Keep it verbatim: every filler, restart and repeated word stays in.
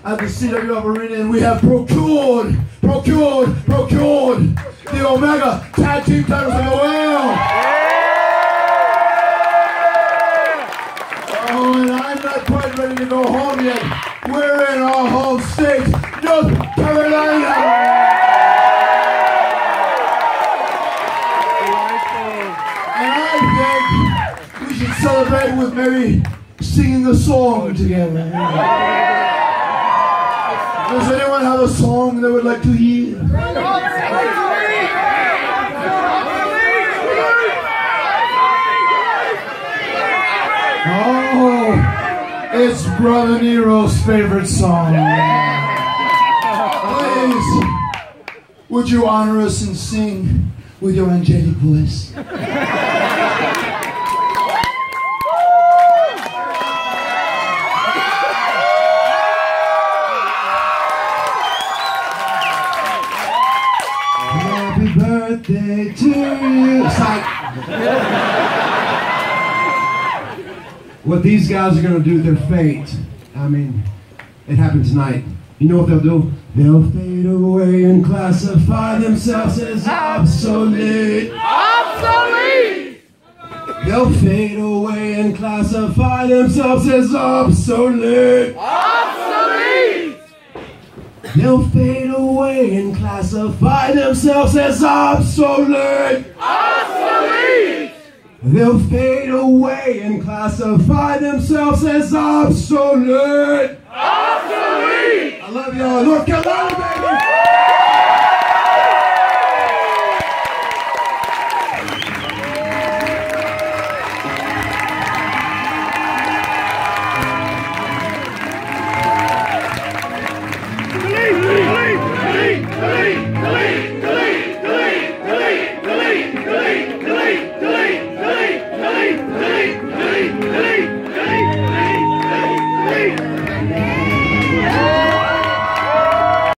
at the C W F Arena, and we have procured, procured, procured the Omega Tag Team titles in the world. Oh, and I'm not quite ready to go home yet. We're in our home state, North Carolina. And I think we should celebrate with maybe singing a song together. Does anyone have a song they would like to hear? Oh, it's Brother Nero's favorite song. Please, would you honor us and sing with your angelic voice? Happy birthday to you. What these guys are going to do, their fate. I mean, it happened tonight. You know what they'll do? They'll fade away and classify themselves as obsolete. Obsolete! They'll fade away and classify themselves as obsolete. Obsolete! They'll fade away and classify themselves as obsolete. Obsolete! They'll fade away and classify themselves as obsolete. Obsolete! I love y'all. North Carolina, baby!